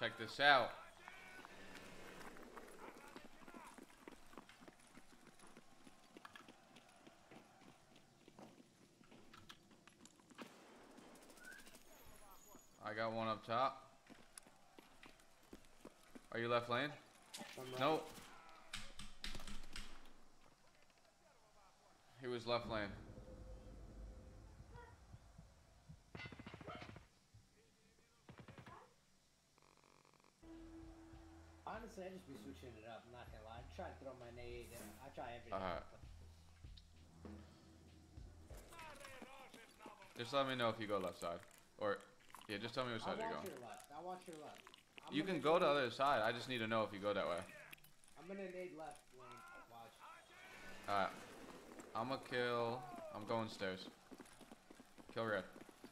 Check this out. I got one up top. Are you left lane? Right. Nope. He was left lane. Honestly, I just be switching it up. I'm not gonna lie. I try to throw my nade. And I try everything. Just let me know if you go left side. Or, yeah, just tell me which side you're going. I'll watch your left. You can go to the other side. I just need to know if you go that way. I'm gonna nade left lane. Watch. Alright. I'm gonna kill. I'm going stairs. Kill red.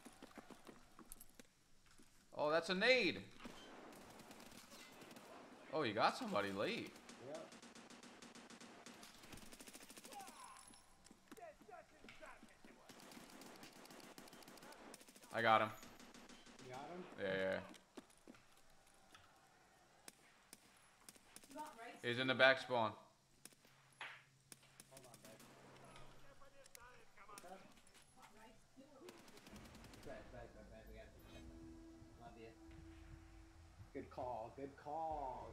Oh, that's a nade. Oh, you got somebody late. Yep. I got him. You got him? Yeah. He's in the back spawn. Hold on, babe. Babe. We got to check them. Love you. Good call. Good call.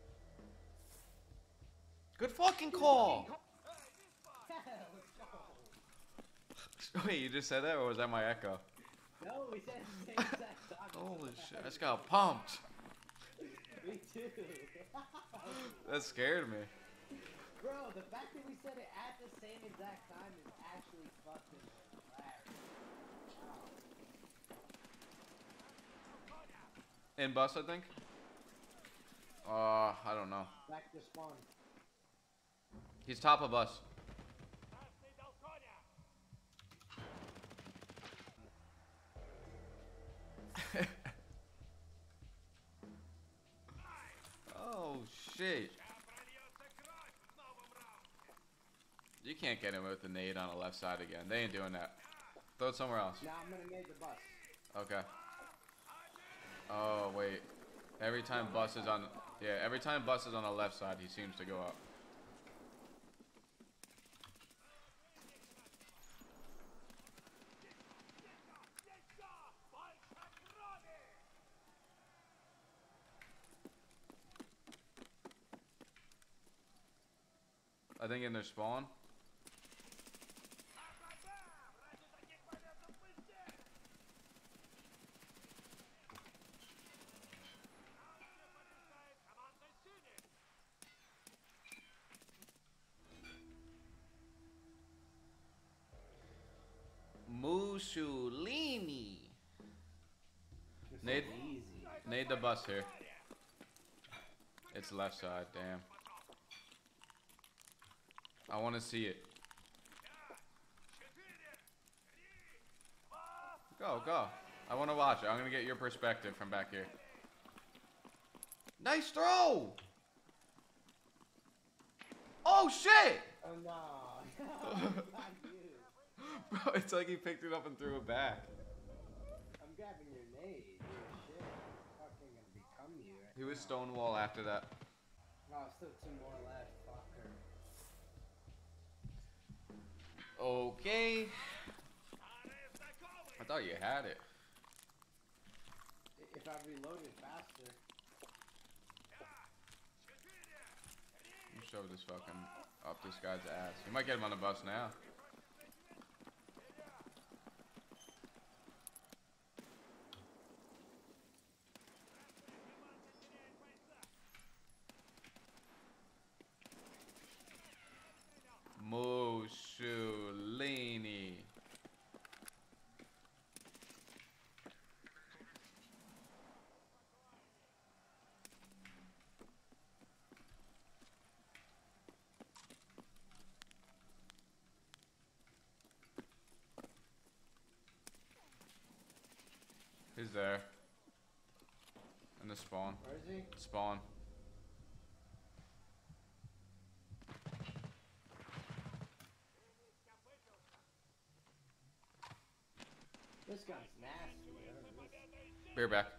Good fucking call. Let's go. Wait, you just said that, or was that my echo? No, we said the same exact time. Holy shit, I just got pumped. Me too. That scared me. Bro, the fact that we said it at the same exact time is actually fucking hilarious. In bus, I think. I don't know. Back to spawn. He's top of us. Oh shit. You can't get him with the nade on the left side again. They ain't doing that. Throw it somewhere else. Now I'm gonna nade the bus. Okay. Oh wait. Every time bus is on, every time bus is on the left side, he seems to go up. I think in their spawn. Mooshew. Nade the bus here. It's left side, damn. I want to see it. Go. I want to watch it. I'm going to get your perspective from back here. Nice throw! Oh, shit! Oh, no. Bro, it's like he picked it up and threw it back. I'm grabbing your nade. Shit. I'm fucking gonna become you right He was Stonewall after that. now. Oh, still 2 more left. Fucker. Okay. I thought you had it. If I reloaded faster. You shove this fucking up this guy's ass. You might get him on the bus now. Mooshew. He's there. In the spawn. Where is he? Spawn. This guy's nasty. Bear back.